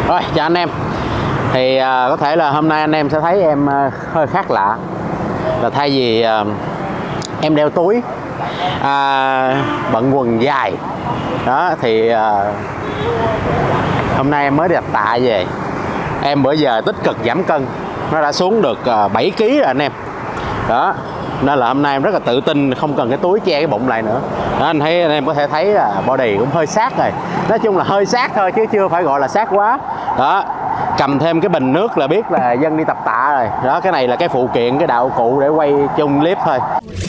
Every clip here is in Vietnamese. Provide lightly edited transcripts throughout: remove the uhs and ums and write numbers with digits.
Rồi, chào anh em. Thì có thể là hôm nay anh em sẽ thấy em hơi khác lạ. Là thay vì em đeo túi, bận quần dài đó, thì hôm nay em mới đi tập tạ về. Em bữa giờ tích cực giảm cân, nó đã xuống được 7 kg rồi anh em. Đó, nên là hôm nay em rất là tự tin, không cần cái túi che cái bụng lại nữa. Đó, anh em có thể thấy là body cũng hơi sát rồi. Nói chung là hơi sát thôi chứ chưa phải gọi là sát quá. Đó, cầm thêm cái bình nước là biết là dân đi tập tạ rồi. Đó, cái này là cái phụ kiện, cái đạo cụ để quay chung clip thôi.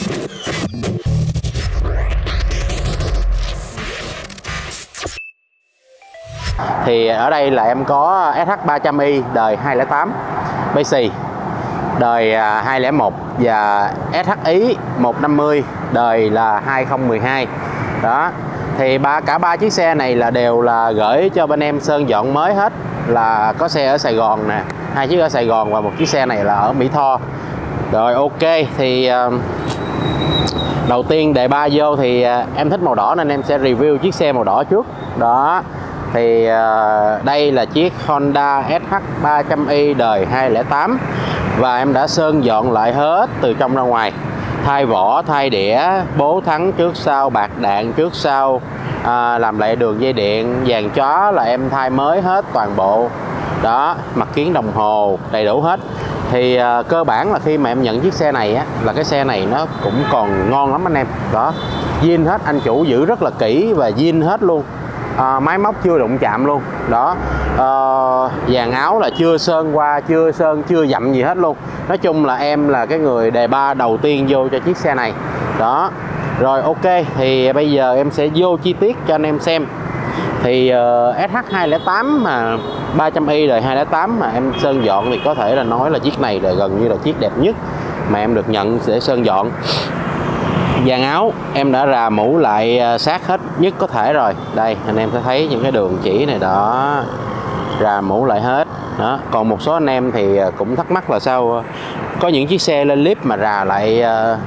Thì ở đây là em có SH300i đời 208 Basic đời 201 và SHI 150 đời là 2012. Đó, thì cả ba chiếc xe này là đều là gửi cho bên em sơn dọn mới hết. Là có xe ở Sài Gòn nè, 2 chiếc ở Sài Gòn và một chiếc xe này là ở Mỹ Tho. Rồi ok, thì đầu tiên đề ba vô thì em thích màu đỏ nên em sẽ review chiếc xe màu đỏ trước. Đó, thì đây là chiếc Honda SH300i đời 208 và em đã sơn dọn lại hết từ trong ra ngoài, thay vỏ, thay đĩa, bố thắng trước sau, bạc đạn trước sau, làm lại đường dây điện, dàn chó là em thay mới hết toàn bộ. Đó, mặt kiến đồng hồ đầy đủ hết. Thì cơ bản là khi mà em nhận chiếc xe này á, là cái xe này nó cũng còn ngon lắm anh em. Đó, zin hết, anh chủ giữ rất là kỹ và zin hết luôn. Máy móc chưa đụng chạm luôn. Đó, dàn áo là chưa sơn qua, chưa dặm gì hết luôn. Nói chung là em là cái người đề ba đầu tiên vô cho chiếc xe này. Đó, rồi ok, thì bây giờ em sẽ vô chi tiết cho anh em xem. Thì SH208 mà 300i đời 208 mà em sơn dọn thì có thể là nói là chiếc này là gần như là chiếc đẹp nhất mà em được nhận để sơn dọn. Dàn áo em đã rà mũ lại sát hết nhất có thể rồi. Đây, anh em sẽ thấy những cái đường chỉ này đó, rà mũ lại hết. Đó, còn một số anh em thì cũng thắc mắc là sao có những chiếc xe lên clip mà rà lại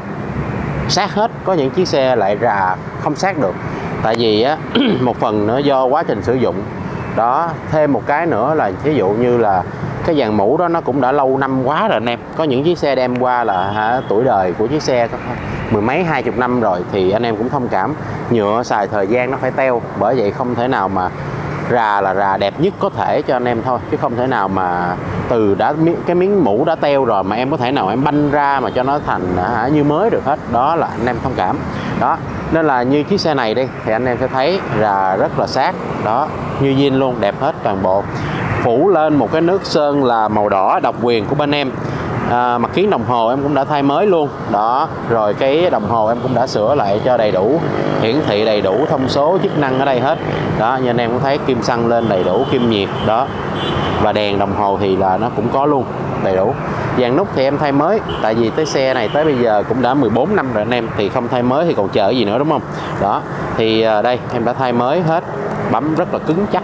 sát hết, có những chiếc xe lại rà không sát được. Tại vì á, một phần nữa do quá trình sử dụng. Đó, thêm một cái nữa là ví dụ như là cái dàn mũ đó nó cũng đã lâu năm quá rồi anh em. Có những chiếc xe đem qua là tuổi đời của chiếc xe có mười mấy 20 năm rồi, thì anh em cũng thông cảm, nhựa xài thời gian nó phải teo. Bởi vậy không thể nào mà rà là rà đẹp nhất có thể cho anh em thôi, chứ không thể nào mà từ cái miếng mũ đã teo rồi mà em có thể nào em banh ra mà cho nó thành như mới được hết. Đó là anh em thông cảm. Đó, nên là như chiếc xe này đi thì anh em sẽ thấy rà rất là sát. Đó, như zin luôn, đẹp hết toàn bộ. Phủ lên một cái nước sơn là màu đỏ độc quyền của bên em. Mặt kiến đồng hồ em cũng đã thay mới luôn. Đó, rồi cái đồng hồ em cũng đã sửa lại cho đầy đủ, hiển thị đầy đủ thông số chức năng ở đây hết. Đó, như anh em cũng thấy kim xăng lên đầy đủ, kim nhiệt. Đó, và đèn đồng hồ thì là nó cũng có luôn, đầy đủ. Dàn nút thì em thay mới, tại vì cái xe này tới bây giờ cũng đã 14 năm rồi anh em, thì không thay mới thì còn chờ gì nữa đúng không. Đó, thì đây em đã thay mới hết, bấm rất là cứng chắc.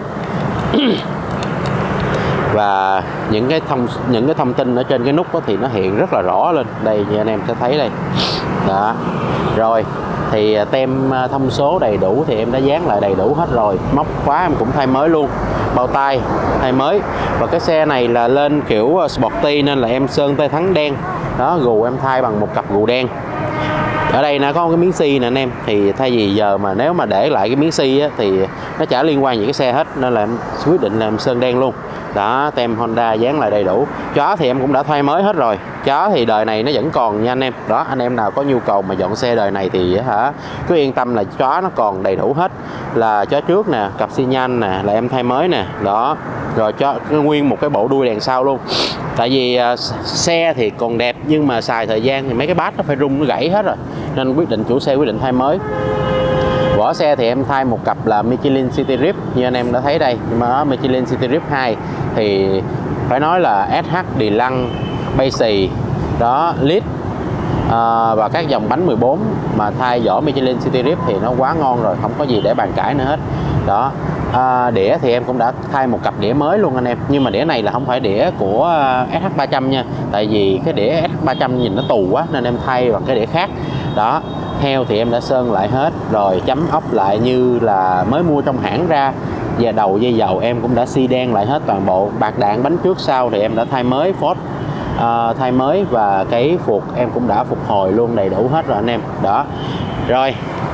Và những cái thông tin ở trên cái nút đó thì nó hiện rất là rõ lên đây, như anh em sẽ thấy đây. Đó, rồi thì tem thông số đầy đủ thì em đã dán lại đầy đủ hết rồi. Móc khóa em cũng thay mới luôn, bao tay thay mới. Và cái xe này là lên kiểu sporty nên là em sơn tay thắng đen. Đó, gù em thay bằng một cặp gù đen. Ở đây nó có cái miếng xi nè anh em, thì thay vì giờ mà nếu mà để lại cái miếng xi á, thì nó chả liên quan gì cái xe hết, nên là em quyết định là em sơn đen luôn. Đó, tem Honda dán lại đầy đủ. Chó thì em cũng đã thay mới hết rồi. Chó thì đời này nó vẫn còn nha anh em. Đó, anh em nào có nhu cầu mà dọn xe đời này thì cứ yên tâm là chó nó còn đầy đủ hết. Là chó trước nè, cặp xi nhan nè là em thay mới nè. Đó, rồi cho nguyên một cái bộ đuôi đèn sau luôn. Tại vì xe thì còn đẹp nhưng mà xài thời gian thì mấy cái bát nó phải rung, nó gãy hết rồi, nên chủ xe quyết định thay mới. Vỏ xe thì em thay một cặp là Michelin City Grip như anh em đã thấy đây. Nhưng mà Michelin City Grip 2 thì phải nói là SH Deluxe Basic đó, Lite và các dòng bánh 14 mà thay vỏ Michelin City Grip thì nó quá ngon rồi, không có gì để bàn cãi nữa hết. Đó, đĩa thì em cũng đã thay một cặp đĩa mới luôn anh em. Nhưng mà đĩa này là không phải đĩa của SH300 nha, tại vì cái đĩa SH300 nhìn nó tù quá nên em thay bằng cái đĩa khác. Đó, heo thì em đã sơn lại hết rồi, chấm ốc lại như là mới mua trong hãng ra. và đầu dây dầu em cũng đã xi đen lại hết toàn bộ. Bạc đạn bánh trước sau thì em đã thay mới, Ford thay mới, và cái phuộc em cũng đã phục hồi luôn đầy đủ hết rồi anh em. Đó. Rồi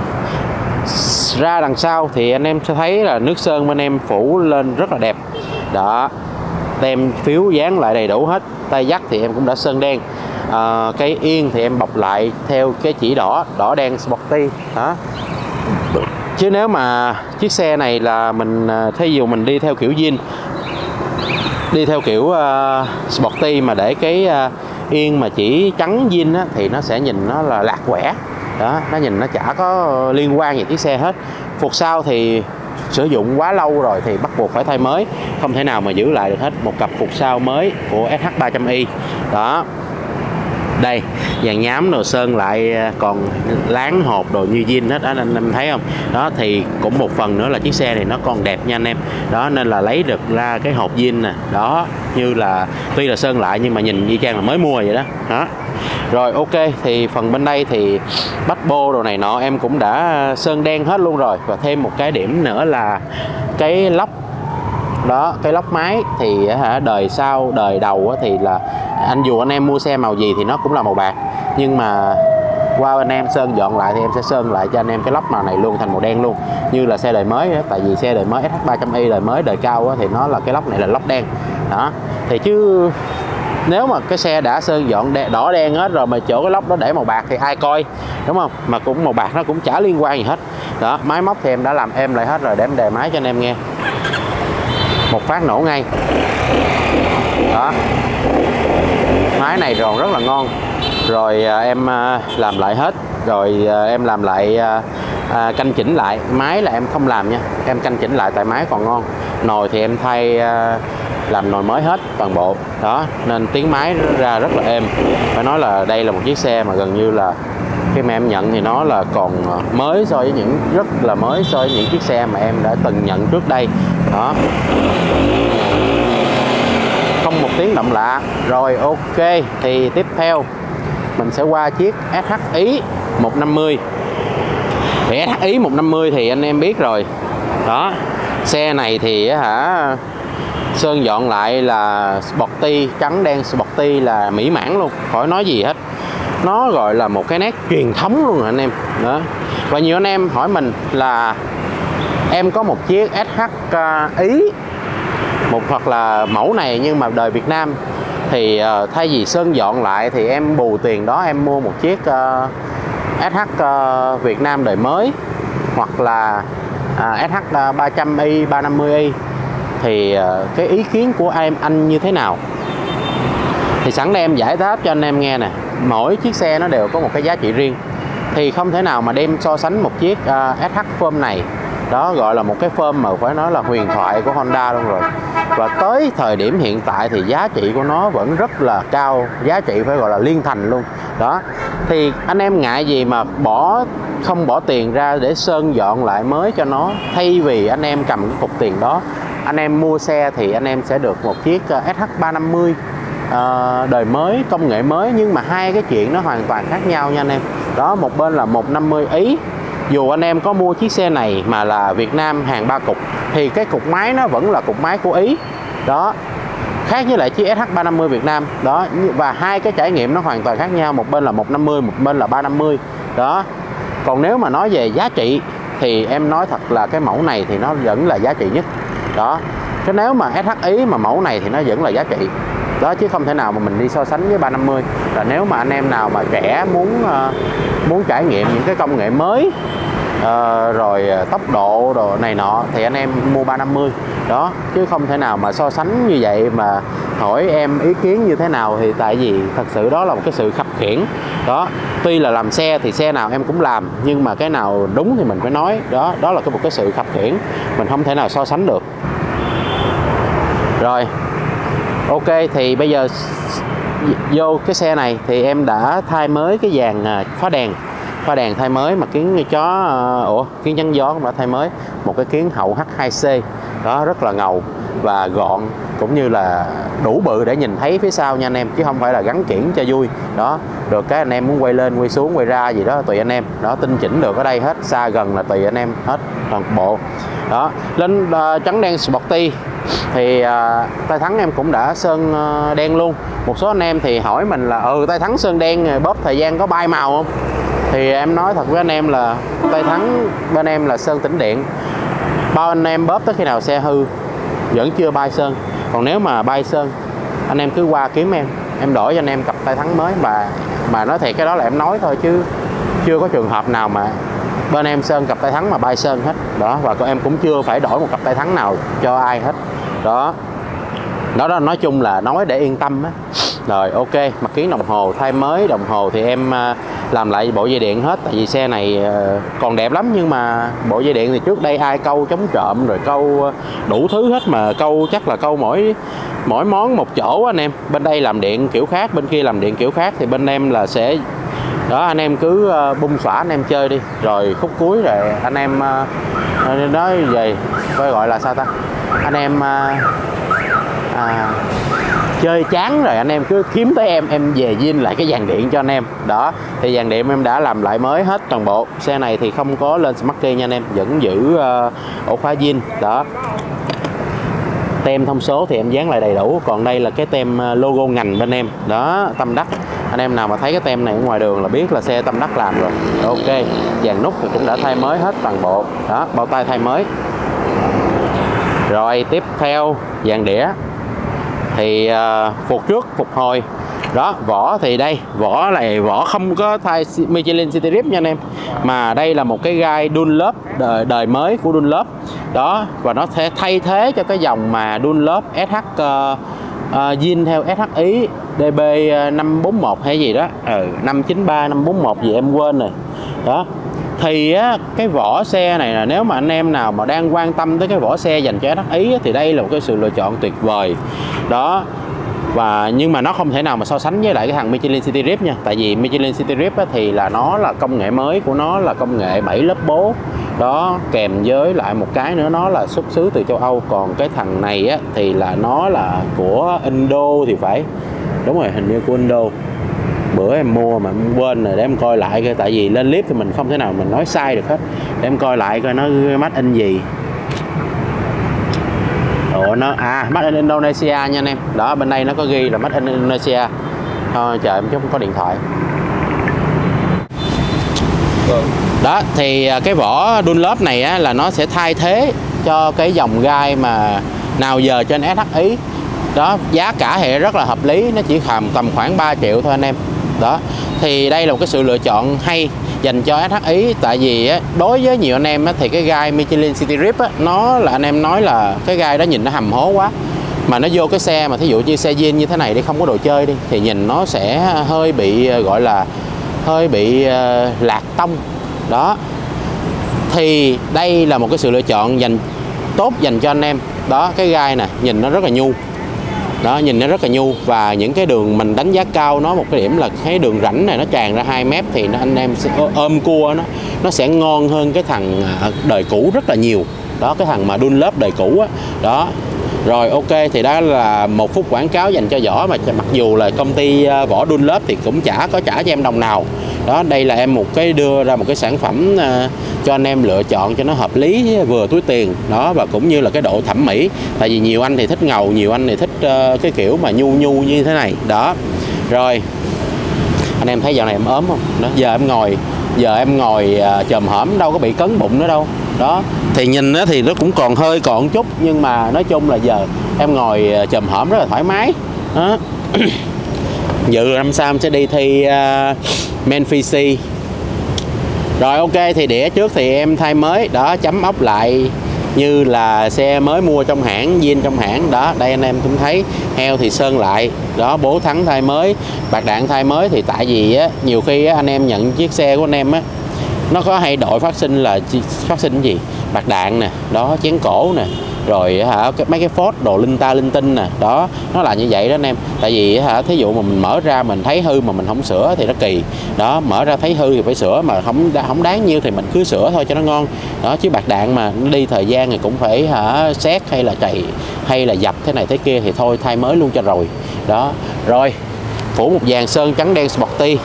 ra đằng sau thì anh em sẽ thấy là nước sơn bên em phủ lên rất là đẹp. Đó, tem phiếu dán lại đầy đủ hết. Tay dắt thì em cũng đã sơn đen. Cái yên thì em bọc lại theo cái chỉ đỏ đen Sporty. Đó. Chứ nếu mà chiếc xe này là mình thí dụ mình đi theo kiểu zin, đi theo kiểu Sporty mà để cái yên mà chỉ trắng zin á, thì nó sẽ nhìn nó là lạc quẻ. Đó, nó nhìn nó chả có liên quan gì chiếc xe hết. Phuộc sau thì sử dụng quá lâu rồi thì bắt buộc phải thay mới, không thể nào mà giữ lại được hết. Một cặp phuộc sau mới của SH300i. Đó. Đây, dàn nhám đồ sơn lại còn láng hộp đồ như zin hết đó, anh em thấy không? Đó, thì cũng một phần nữa là chiếc xe này nó còn đẹp nha anh em. Đó, nên là lấy được ra cái hộp zin nè. Đó, như là tuy là sơn lại nhưng mà nhìn y chang là mới mua vậy đó. Đó. Rồi ok, thì phần bên đây thì bách bô đồ này nọ em cũng đã sơn đen hết luôn rồi. Và thêm một cái điểm nữa là cái lốc. Đó, cái lốc máy thì đời sau, đời đầu thì là dù anh em mua xe màu gì thì nó cũng là màu bạc, nhưng mà qua anh em sơn dọn lại thì em sẽ sơn lại cho anh em cái lốc màu này luôn thành màu đen luôn, như là xe đời mới đó. Tại vì xe đời mới SH300i đời mới đời cao thì nó là cái lốc này là lốc đen. Đó, thì chứ nếu mà cái xe đã sơn dọn đỏ đen hết rồi mà chỗ cái lốc đó để màu bạc thì ai coi, đúng không? Mà cũng màu bạc nó cũng chả liên quan gì hết. Đó, máy móc thì em đã làm êm lại hết rồi, để em đề máy cho anh em nghe. Một phát nổ ngay. Đó, máy này ròn rất là ngon. Rồi em làm lại hết. Rồi em làm lại canh chỉnh lại. Máy là em không làm nha, em canh chỉnh lại tại máy còn ngon. Nồi thì em thay làm nồi mới hết toàn bộ. Đó, nên tiếng máy ra rất là êm. Phải nói là đây là một chiếc xe mà gần như là khi mà em nhận thì nó là còn mới so với những, rất là mới so với những chiếc xe mà em đã từng nhận trước đây. Đó, không một tiếng động lạ. Rồi ok, thì tiếp theo mình sẽ qua chiếc SHI 150. Thì SHI 150 thì anh em biết rồi. Đó, xe này thì sơn dọn lại là Sporty, trắng đen Sporty là mỹ mãn luôn, khỏi nói gì hết. Nó gọi là một cái nét truyền thống luôn rồi anh em. Đó. Và nhiều anh em hỏi mình là em có một chiếc SHI hoặc là mẫu này nhưng mà đời Việt Nam, thì thay vì sơn dọn lại thì em bù tiền đó em mua một chiếc SH Việt Nam đời mới, hoặc là SH300i, 350i, thì cái ý kiến của anh như thế nào? Thì sẵn đây em giải đáp cho anh em nghe nè. Mỗi chiếc xe nó đều có một cái giá trị riêng, thì không thể nào mà đem so sánh một chiếc SH Form này. Đó, gọi là một cái form mà phải nói là huyền thoại của Honda luôn rồi. Và tới thời điểm hiện tại thì giá trị của nó vẫn rất là cao, giá trị phải gọi là liên thành luôn. Đó, thì anh em ngại gì mà không bỏ tiền ra để sơn dọn lại mới cho nó, thay vì anh em cầm cái cục tiền đó anh em mua xe thì anh em sẽ được một chiếc SH350 đời mới, công nghệ mới. Nhưng mà hai cái chuyện nó hoàn toàn khác nhau nha anh em. Đó, một bên là 150 Ý, dù anh em có mua chiếc xe này mà là Việt Nam hàng 3 cục thì cái cục máy nó vẫn là cục máy của Ý. Đó, khác với lại chiếc SH350 Việt Nam. Đó, và hai cái trải nghiệm nó hoàn toàn khác nhau, một bên là 150, một bên là 350. Đó, còn nếu mà nói về giá trị thì em nói thật là cái mẫu này thì nó vẫn là giá trị nhất. Đó, cái nếu mà SHI mà mẫu này thì nó vẫn là giá trị. Đó, chứ không thể nào mà mình đi so sánh với 350. Và nếu mà anh em nào mà trẻ muốn trải nghiệm những cái công nghệ mới, rồi tốc độ đồ này nọ thì anh em mua 350. Đó, chứ không thể nào mà so sánh như vậy. Mà hỏi em ý kiến như thế nào thì tại vì thật sự đó là một cái sự khập khiễng. Đó, tuy là làm xe thì xe nào em cũng làm, nhưng mà cái nào đúng thì mình phải nói. Đó, đó là một cái sự khập khiễng, mình không thể nào so sánh được. Rồi ok, thì bây giờ vô cái xe này thì em đã thay mới cái dàn phá đèn thay mới, mà kiến chó kiến chắn gió cũng đã thay mới, một cái kiến hậu H2C. Đó, rất là ngầu và gọn, cũng như là đủ bự để nhìn thấy phía sau nha anh em, chứ không phải là gắn kiển cho vui. Đó, được cái anh em muốn quay lên, quay xuống, quay ra gì đó tùy anh em. Đó, tinh chỉnh được ở đây hết, xa gần là tùy anh em hết toàn bộ. Đó, lên trắng đen Sporty thì tay thắng em cũng đã sơn đen luôn. Một số anh em thì hỏi mình là tay thắng sơn đen bóp thời gian có bay màu không? Thì em nói thật với anh em là tay thắng bên em là sơn tĩnh điện, bao anh em bóp tới khi nào xe hư vẫn chưa bay sơn. Còn nếu mà bay sơn, anh em cứ qua kiếm em đổi cho anh em cặp tay thắng mới. Mà nói thiệt cái đó là em nói thôi, chứ chưa có trường hợp nào mà bên em sơn cặp tay thắng mà bay sơn hết. Đó, và em cũng chưa phải đổi một cặp tay thắng nào cho ai hết. Đó, đó nói chung là nói để yên tâm á. Rồi ok, mặt kiến đồng hồ thay mới, đồng hồ thì em làm lại bộ dây điện hết. Tại vì xe này còn đẹp lắm, nhưng mà bộ dây điện thì trước đây ai câu chống trộm rồi câu đủ thứ hết, mà câu chắc là câu mỗi món một chỗ anh em. Bên đây làm điện kiểu khác, bên kia làm điện kiểu khác, thì bên em là sẽ đó, anh em cứ bung xõa anh em chơi đi, rồi khúc cuối rồi anh em nói về phải gọi là sao ta, anh em chơi chán rồi anh em cứ kiếm tới em về zin lại cái dàn điện cho anh em. Đó, thì dàn điện em đã làm lại mới hết toàn bộ. Xe này thì không có lên smart key nha anh em, vẫn giữ ổ khóa zin. Đó, tem thông số thì em dán lại đầy đủ. Còn đây là cái tem logo ngành bên em. Đó, Tâm Đắc. Anh em nào mà thấy cái tem này ở ngoài đường là biết là xe Tâm Đắc làm rồi. Ok, dàn nút thì cũng đã thay mới hết toàn bộ. Đó, bao tay thay mới. Rồi tiếp theo dàn đĩa thì phục trước phục hồi. Đó, vỏ thì đây, vỏ này vỏ không có thay Michelin City Grip nha anh em, mà đây là một cái gai Dunlop đời mới của Dunlop. Đó, và nó sẽ thay thế cho cái dòng mà Dunlop SH zin theo SHI DB 541 hay gì đó, 593 541 gì em quên rồi. Đó, thì cái vỏ xe này là nếu mà anh em nào mà đang quan tâm tới cái vỏ xe dành cho SHI thì đây là một cái sự lựa chọn tuyệt vời. Đó, và nhưng mà nó không thể nào mà so sánh với lại cái thằng Michelin City Grip nha. Tại vì Michelin City Grip thì là nó là công nghệ mới của nó là công nghệ 7 lớp bố. Đó, kèm với lại một cái nữa nó là xuất xứ từ châu Âu. Còn cái thằng này thì là nó là của Indo thì phải. Đúng rồi, hình như của Indo. Bữa em mua mà em quên rồi, để em coi lại coi. Tại vì lên clip thì mình không thể nào mình nói sai được hết. Để em coi lại coi nó made in gì. Nó made in Indonesia nha anh em. Đó, bên đây nó có ghi là made in Indonesia. Thôi chờ em chứ không có điện thoại. Đó, thì cái vỏ Dunlop này là nó sẽ thay thế cho cái dòng gai mà nào giờ trên SHI. Đó, giá cả thì rất là hợp lý, nó chỉ tầm khoảng 3 triệu thôi anh em. Đó, thì đây là một cái sự lựa chọn hay dành cho SHI. Tại vì đối với nhiều anh em thì cái gai Michelin City Grip nó là anh em nói là cái gai đó nhìn nó hầm hố quá, mà nó vô cái xe mà thí dụ như xe zin như thế này đi, không có đồ chơi đi, thì nhìn nó sẽ hơi bị gọi là hơi bị lạc tông. Đó, thì đây là một cái sự lựa chọn tốt dành cho anh em. Đó, cái gai nè nhìn nó rất là nhu. Đó, nhìn nó rất là nhu, và những cái đường mình đánh giá cao nó một cái điểm là cái đường rãnh này nó tràn ra 2 mét thì anh em sẽ ôm cua nó sẽ ngon hơn cái thằng đời cũ rất là nhiều. Đó, cái thằng mà Dunlop đời cũ á. Đó, rồi ok, thì đó là một phút quảng cáo dành cho vỏ, mà mặc dù là công ty vỏ Dunlop thì cũng chả có trả cho em đồng nào. Đó, đây là em đưa ra một cái sản phẩm cho anh em lựa chọn cho nó hợp lý vừa túi tiền. Đó, và cũng như là cái độ thẩm mỹ. Tại vì nhiều anh thì thích ngầu, nhiều anh thì thích cái kiểu mà nhu như thế này. Đó, rồi anh em thấy dạo này em ốm không? Đó, giờ em ngồi chồm hổm đâu có bị cấn bụng nữa đâu. Đó, thì nhìn thì nó cũng còn hơi còn chút, nhưng mà nói chung là giờ em ngồi chồm hổm rất là thoải mái. Đó. Dự năm sau em sẽ đi thi Memphis. Rồi ok, thì đĩa trước thì em thay mới. Đó, chấm ốc lại như là xe mới mua trong hãng, zin trong hãng. Đó, đây anh em cũng thấy heo thì sơn lại. Đó, bố thắng thay mới, bạc đạn thay mới. Thì tại vì nhiều khi anh em nhận chiếc xe của anh em nó có hay đội phát sinh là phát sinh cái gì? Bạc đạn nè, đó, chén cổ nè, rồi mấy cái phốt đồ linh ta linh tinh nè, đó nó là như vậy đó anh em. Tại vì thí dụ mà mình mở ra mình thấy hư mà mình không sửa thì nó kỳ đó, mở ra thấy hư thì phải sửa, mà không đáng nhiêu thì mình cứ sửa thôi cho nó ngon đó. Chứ bạc đạn mà nó đi thời gian thì cũng phải xét hay là chạy hay là dập thế này thế kia thì thôi thay mới luôn cho rồi đó. Rồi phủ một dàn sơn trắng đen Sporty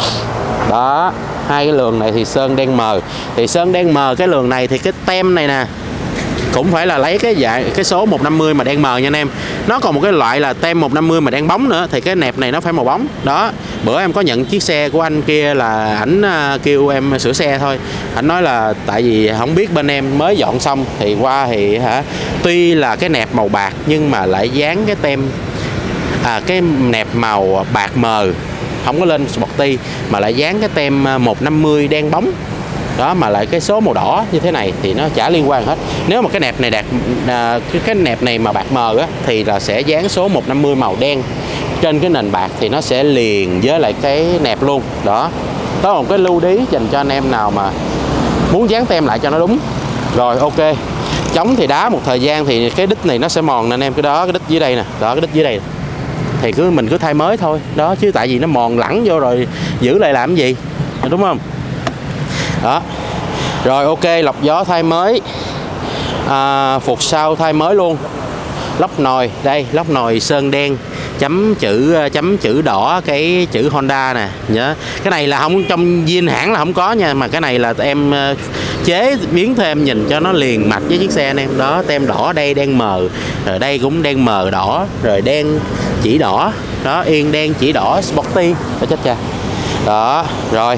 đó. Hai cái lường này thì sơn đen mờ, thì sơn đen mờ cái lường này thì cái tem này nè cũng phải là lấy cái số 150 mà đen mờ nha anh em. Nó còn một cái loại là tem 150 mà đen bóng nữa, thì cái nẹp này nó phải màu bóng đó. Bữa em có nhận chiếc xe của anh kia là ảnh kêu em sửa xe thôi, ảnh nói là tại vì không biết bên em mới dọn xong thì qua thì tuy là cái nẹp màu bạc nhưng mà lại dán cái tem cái nẹp màu bạc mờ, không có lên Sporty mà lại dán cái tem 150 đen bóng đó, mà lại cái số màu đỏ như thế này thì nó chả liên quan hết. Nếu mà cái nẹp này cái nẹp này mà bạc mờ á thì là sẽ dán số 150 màu đen trên cái nền bạc thì nó sẽ liền với lại cái nẹp luôn đó. Đó là một cái lưu ý dành cho anh em nào mà muốn dán tem lại cho nó đúng. Rồi ok, chống thì đá một thời gian thì cái đít này nó sẽ mòn nè anh em. Cái đó, cái đít dưới đây nè, đó cái đít dưới đây thì mình cứ thay mới thôi đó, chứ tại vì nó mòn lẳng vô rồi giữ lại làm cái gì, đúng không đó. Rồi ok, lọc gió thay mới, phục sau thay mới luôn. Lốc nồi đây, lốc nồi sơn đen chấm chữ đỏ cái chữ Honda nè nhớ. Cái này là không trong zin hãng là không có nha, mà cái này là em chế biến thêm nhìn cho nó liền mạch với chiếc xe anh em đó. Tem đỏ đây đen mờ, rồi đây cũng đen mờ đỏ, rồi đen chỉ đỏ đó, yên đen chỉ đỏ Sporty đó, chết cha đó. Rồi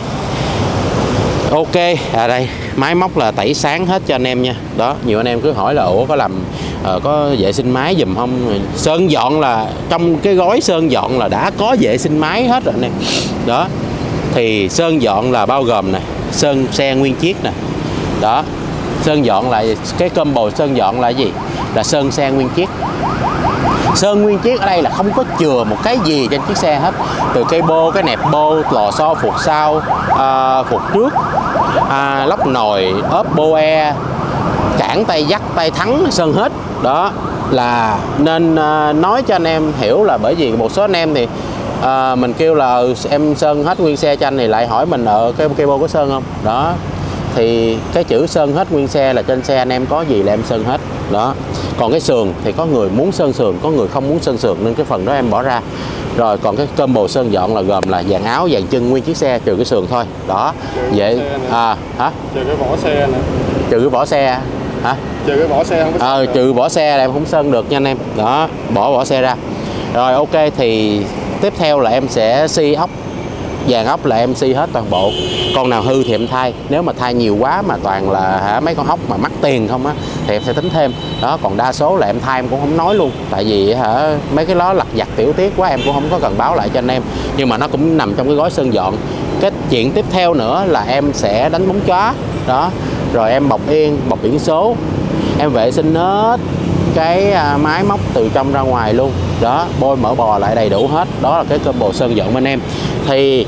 ok, đây máy móc là tẩy sáng hết cho anh em nha. Đó, nhiều anh em cứ hỏi là ủa có làm có vệ sinh máy giùm không? Sơn dọn là trong cái gói sơn dọn là đã có vệ sinh máy hết rồi anh em. Đó. Thì sơn dọn là bao gồm nè, sơn xe nguyên chiếc nè. Đó. Sơn dọn là cái combo sơn dọn là gì? Là sơn xe nguyên chiếc. Sơn nguyên chiếc ở đây là không có chừa một cái gì trên chiếc xe hết. Từ cây bô, cái nẹp bô, lò xo phuộc sau, phuộc trước, lốc nồi, ốp bô e, cản tay dắt, tay thắng sơn hết. Đó là nên nói cho anh em hiểu là bởi vì một số anh em thì mình kêu là em sơn hết nguyên xe cho anh thì lại hỏi mình ở cái cây bô có sơn không. Đó thì cái chữ sơn hết nguyên xe là trên xe anh em có gì là em sơn hết đó. Còn cái sườn thì có người muốn sơn sườn, có người không muốn sơn sườn nên cái phần đó em bỏ ra. Rồi còn cái combo sơn dọn là gồm là dàn áo, dàn chân nguyên chiếc xe trừ cái sườn thôi đó. Vậy hả? Trừ cái vỏ xe nữa. Trừ cái vỏ xe hả? Trừ cái vỏ xe không có trừ vỏ xe là em không sơn được nha anh em. Đó, bỏ vỏ xe ra. Rồi ok, thì tiếp theo là em sẽ xi ốc. Dàn ốc là em xi hết toàn bộ. Con nào hư thì em thay. Nếu mà thay nhiều quá mà toàn là mấy con ốc mà mắc tiền không á thì em sẽ tính thêm. Đó, còn đa số là em thay em cũng không nói luôn. Tại vì mấy cái đó lặt vặt tiểu tiết quá em cũng không có cần báo lại cho anh em. Nhưng mà nó cũng nằm trong cái gói sơn dọn. Cái chuyện tiếp theo nữa là em sẽ đánh bóng chóa. Đó, rồi em bọc yên, bọc biển số. Em vệ sinh hết cái máy móc từ trong ra ngoài luôn. Đó, bôi mỡ bò lại đầy đủ hết. Đó là cái combo sơn dọn bên em. Thì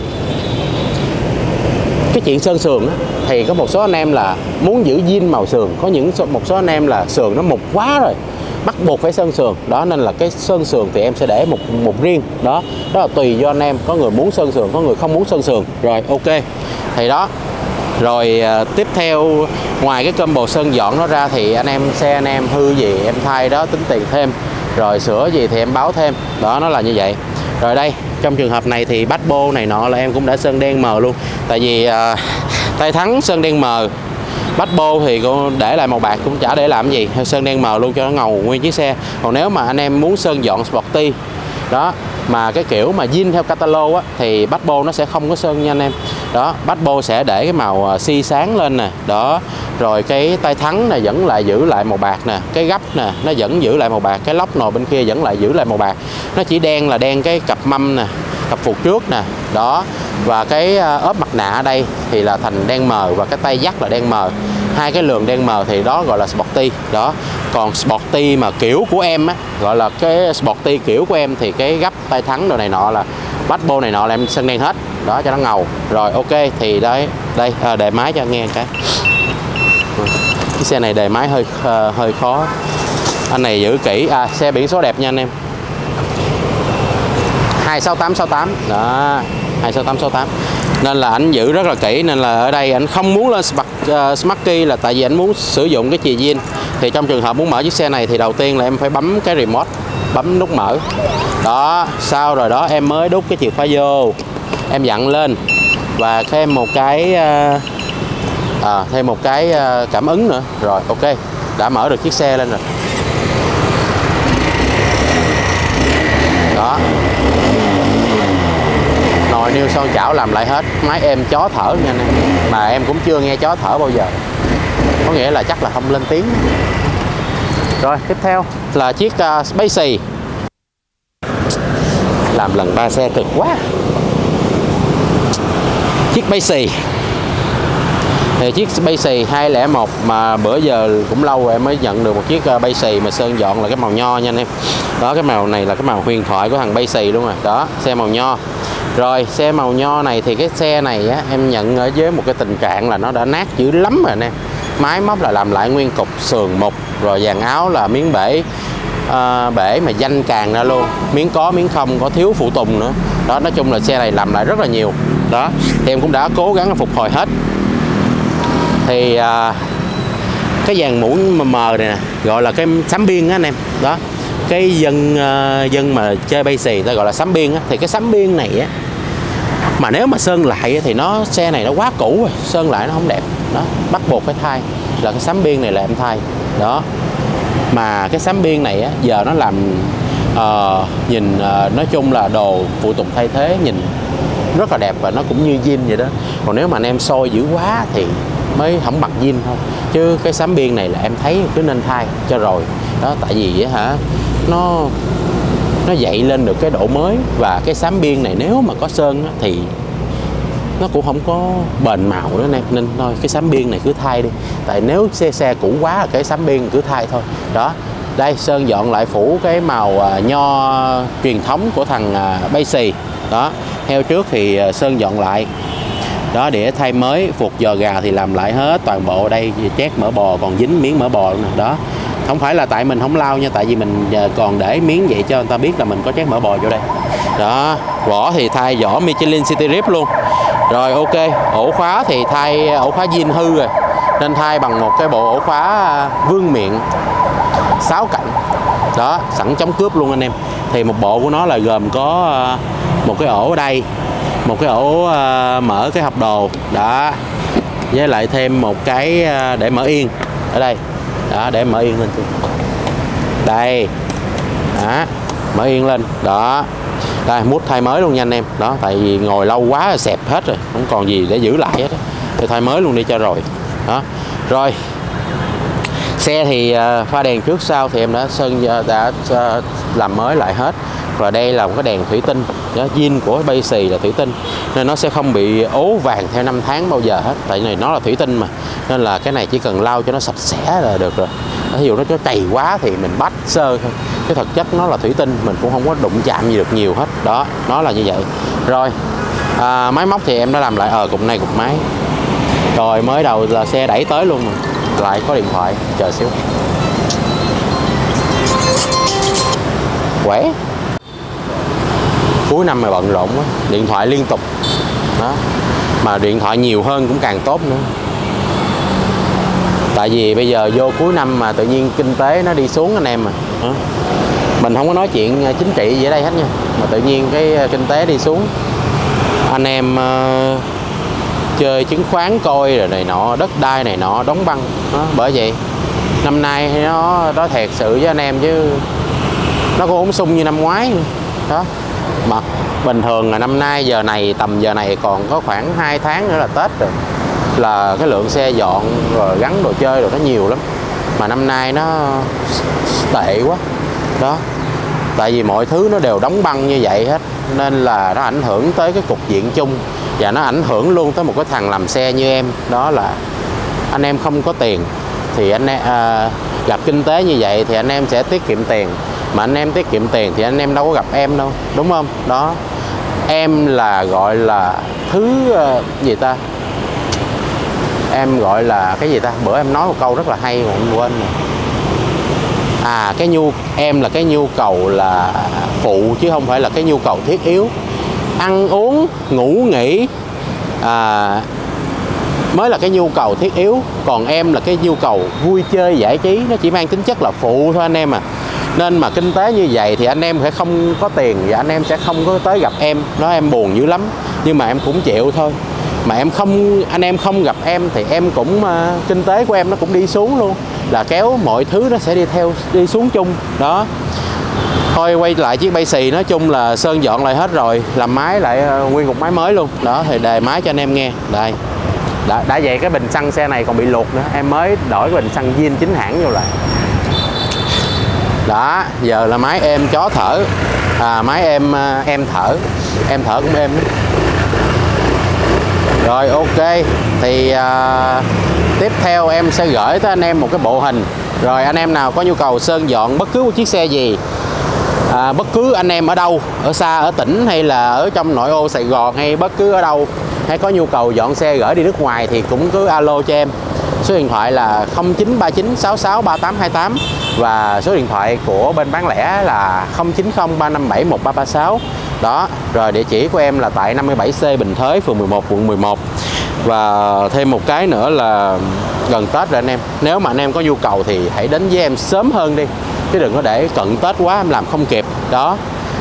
cái chuyện sơn sườn á, thì có một số anh em là muốn giữ zin màu sườn, có một số anh em là sườn nó mục quá rồi bắt buộc phải sơn sườn. Đó nên là cái sơn sườn thì em sẽ để một riêng. Đó là tùy do anh em, có người muốn sơn sườn, có người không muốn sơn sườn. Rồi ok, thì đó. Rồi tiếp theo ngoài cái combo sơn dọn nó ra thì xe anh em hư gì em thay đó tính tiền thêm, rồi sửa gì thì em báo thêm. Đó, nó là như vậy. Rồi đây, trong trường hợp này thì bát bô này nọ là em cũng đã sơn đen mờ luôn. Tại vì tay thắng sơn đen mờ, bát bô thì cô để lại màu bạc cũng chả để làm gì, sơn đen mờ luôn cho nó ngầu nguyên chiếc xe. Còn nếu mà anh em muốn sơn dọn Sporty đó mà cái kiểu mà zin theo catalog á thì bát bô nó sẽ không có sơn nha anh em. Đó, bát bô sẽ để cái màu xi sáng lên nè. Đó, rồi cái tay thắng này vẫn lại giữ lại màu bạc nè, cái gấp nè nó vẫn giữ lại màu bạc, cái lốc nồi bên kia vẫn lại giữ lại màu bạc. Nó chỉ đen là đen cái cặp mâm nè, cặp phuộc trước nè. Đó, và cái ốp mặt nạ ở đây thì là thành đen mờ, và cái tay dắt là đen mờ. Hai cái lường đen mờ thì đó gọi là Sporty. Đó, còn Sporty mà kiểu của em á, gọi là cái Sporty kiểu của em thì cái gấp tay thắng đồ này nọ là bát bô này nọ là em sơn đen hết đó cho nó ngầu. Rồi ok, thì đây đề máy cho anh nghe cái xe này đề máy hơi khó. Anh này giữ kỹ. Xe biển số đẹp nha anh em. 26868 đó, 26868. Nên là anh giữ rất là kỹ, nên là ở đây anh không muốn lên Smart Key là tại vì anh muốn sử dụng cái chì zin. Thì trong trường hợp muốn mở chiếc xe này thì đầu tiên là em phải bấm cái remote, bấm nút mở. Đó, sau rồi đó em mới đút cái chìa khóa vô, em dặn lên và thêm một cái cảm ứng nữa. Rồi ok, đã mở được chiếc xe lên rồi. Đó, nồi niêu son chảo làm lại hết. Máy em chó thở nha anh em, mà em cũng chưa nghe chó thở bao giờ, có nghĩa là chắc là không lên tiếng. Rồi tiếp theo là chiếc Spacey. Làm lần 3 xe cực quá. Chiếc Spacey thì chiếc Spacey 201 mà bữa giờ cũng lâu rồi em mới nhận được một chiếc Spacey mà sơn dọn là cái màu nho nha anh em. Đó, cái màu này là cái màu huyền thoại của thằng Spacey luôn rồi. Đó, xe màu nho. Rồi xe màu nho này thì cái xe này á, em nhận ở với một cái tình trạng là nó đã nát dữ lắm rồi nè. Máy móc là làm lại nguyên cục sườn mục, rồi dàn áo là miếng bể bể mà danh càng ra luôn, miếng có miếng không, có thiếu phụ tùng nữa. Đó, nói chung là xe này làm lại rất là nhiều. Đó, thì em cũng đã cố gắng phục hồi hết. Thì cái dàn mũ mờ này nè gọi là cái sắm biên á anh em. Đó, cái dân mà chơi Spacey ta gọi là sắm biên á. Thì cái sắm biên này á, mà nếu mà sơn lại thì xe này nó quá cũ rồi, sơn lại nó không đẹp. Đó, bắt buộc phải thay, là cái sắm biên này là em thay. Đó, mà cái sắm biên này á, giờ nó làm nhìn nói chung là đồ phụ tùng thay thế nhìn rất là đẹp và nó cũng như zin vậy đó. Còn nếu mà anh em soi dữ quá thì mới không bằng zin thôi, chứ cái sắm biên này là em thấy cứ nên thay cho rồi. Đó, tại vì hả, nó dậy lên được cái độ mới. Và cái sám biên này nếu mà có sơn á, thì nó cũng không có bền màu nữa nè, nên thôi cái sám biên này cứ thay đi. Tại nếu xe cũ quá là cái sám biên cứ thay thôi. Đó, đây sơn dọn lại phủ cái màu nho truyền thống của thằng Spacey. Đó, heo trước thì sơn dọn lại. Đó, để thay mới, phục giò gà thì làm lại hết toàn bộ. Đây chét mỡ bò còn dính miếng mỡ bò luôn nè. Đó, không phải là tại mình không lau nha, tại vì mình còn để miếng vậy cho người ta biết là mình có chét mỡ bò vô đây. Đó, vỏ thì thay vỏ Michelin City Rip luôn. Rồi ok, ổ khóa thì thay ổ khóa zin hư rồi, nên thay bằng một cái bộ ổ khóa vương miện 6 cạnh. Đó, sẵn chống cướp luôn anh em. Thì một bộ của nó là gồm có một cái ổ ở đây, một cái ổ mở cái hộp đồ. Đó, với lại thêm một cái để mở yên ở đây. Đó, để mở yên lên đây. Đó, mở yên lên. Đó, đây mút thay mới luôn nha anh em. Đó, tại vì ngồi lâu quá là xẹp hết rồi, không còn gì để giữ lại hết đó. Thì thay mới luôn đi cho rồi. Đó, rồi xe thì pha đèn trước sau thì em đã làm mới lại hết. Và đây là một cái đèn thủy tinh. Đó, zin của Spacey là thủy tinh nên nó sẽ không bị ố vàng theo năm tháng bao giờ hết. Tại này nó là thủy tinh mà, nên là cái này chỉ cần lau cho nó sạch sẽ là được rồi. Ví dụ nó có chày quá thì mình bắt sơ thôi, cái thực chất nó là thủy tinh, mình cũng không có đụng chạm gì được nhiều hết. Đó, nó là như vậy. Rồi máy móc thì em đã làm lại cụm này cụm máy. Rồi mới đầu là xe đẩy tới luôn mà. Lại có điện thoại, chờ xíu. Quẻ cuối năm mà bận rộn quá, điện thoại liên tục. Đó, mà điện thoại nhiều hơn cũng càng tốt nữa. Tại vì bây giờ vô cuối năm mà tự nhiên kinh tế nó đi xuống anh em mà. Mình không có nói chuyện chính trị gì ở đây hết nha, mà tự nhiên cái kinh tế đi xuống, anh em chơi chứng khoán coi rồi này nọ, đất đai này nọ đóng băng. Đó, bởi vậy năm nay nó thiệt sự với anh em, chứ nó cũng không sung như năm ngoái nữa. Đó, mà bình thường là năm nay giờ này tầm giờ này còn có khoảng 2 tháng nữa là Tết rồi, là cái lượng xe dọn rồi gắn đồ chơi rồi nó nhiều lắm. Mà năm nay nó tệ quá. Đó, tại vì mọi thứ nó đều đóng băng như vậy hết, nên là nó ảnh hưởng tới cái cục diện chung, và nó ảnh hưởng luôn tới một cái thằng làm xe như em. Đó là anh em không có tiền thì anh em gặp kinh tế như vậy thì anh em sẽ tiết kiệm tiền. Mà anh em tiết kiệm tiền thì anh em đâu có gặp em đâu, đúng không? Đó, em là gọi là thứ gì ta, em gọi là cái gì ta, bữa em nói một câu rất là hay mà em quên rồi. Em là cái nhu cầu là phụ chứ không phải là cái nhu cầu thiết yếu. Ăn uống ngủ nghỉ mới là cái nhu cầu thiết yếu, còn em là cái nhu cầu vui chơi giải trí, nó chỉ mang tính chất là phụ thôi anh em à. Nên mà kinh tế như vậy thì anh em sẽ không có tiền và anh em sẽ không có tới gặp em, nói em buồn dữ lắm, nhưng mà em cũng chịu thôi. Mà anh em không gặp em thì em cũng kinh tế của em nó cũng đi xuống luôn, là kéo mọi thứ nó sẽ đi xuống chung đó. Thôi quay lại chiếc bay xì, nói chung là sơn dọn lại hết rồi, làm máy lại nguyên một máy mới luôn đó. Thì đề máy cho anh em nghe đây. Đã vậy cái bình xăng xe này còn bị luột nữa, em mới đổi cái bình xăng zin chính hãng vô lại đó. Giờ là máy êm chó thở, máy em thở cũng êm đó. Rồi ok, thì tiếp theo em sẽ gửi tới anh em một cái bộ hình. Rồi anh em nào có nhu cầu sơn dọn bất cứ một chiếc xe gì, bất cứ anh em ở đâu, ở xa, ở tỉnh hay là ở trong nội ô Sài Gòn hay bất cứ ở đâu, hay có nhu cầu dọn xe gửi đi nước ngoài thì cũng cứ alo cho em. Số điện thoại là 0939 66 3828 và số điện thoại của bên bán lẻ là 090 357 1336 đó. Rồi địa chỉ của em là tại 57C Bình Thới, phường 11, quận 11. Và thêm một cái nữa là gần Tết rồi anh em, nếu mà anh em có nhu cầu thì hãy đến với em sớm hơn đi, chứ đừng có để cận Tết quá em làm không kịp đó.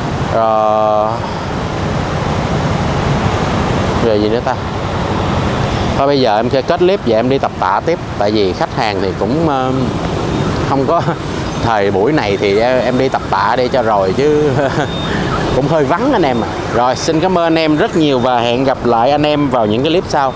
Rồi gì nữa ta? Thôi bây giờ em sẽ kết clip và em đi tập tạ tiếp, tại vì khách hàng thì cũng không có thời buổi này thì em đi tập tạ đi cho rồi chứ cũng hơi vắng anh em à. Rồi xin cảm ơn anh em rất nhiều và hẹn gặp lại anh em vào những cái clip sau.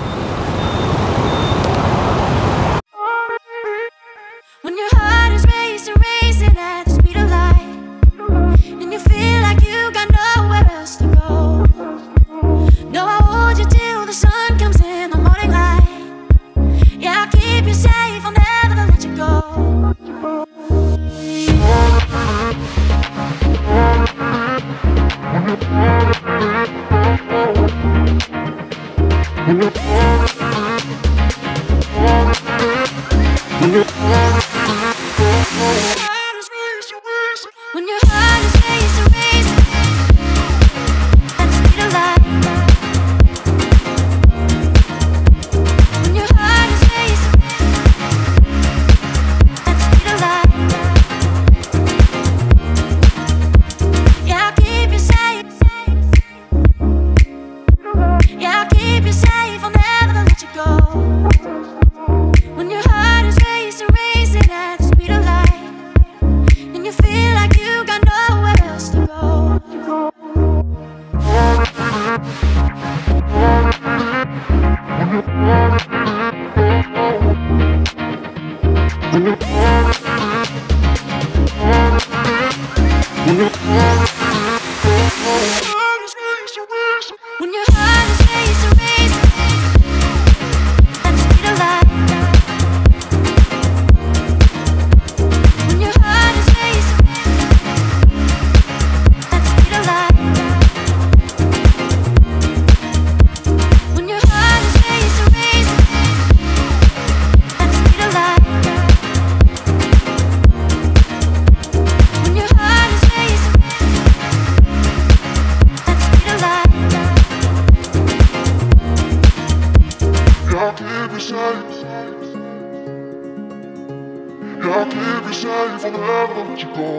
I'll never let you go.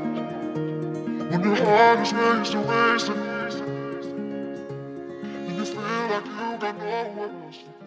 When your heart is racing, and you feel like you got nowhere else to go.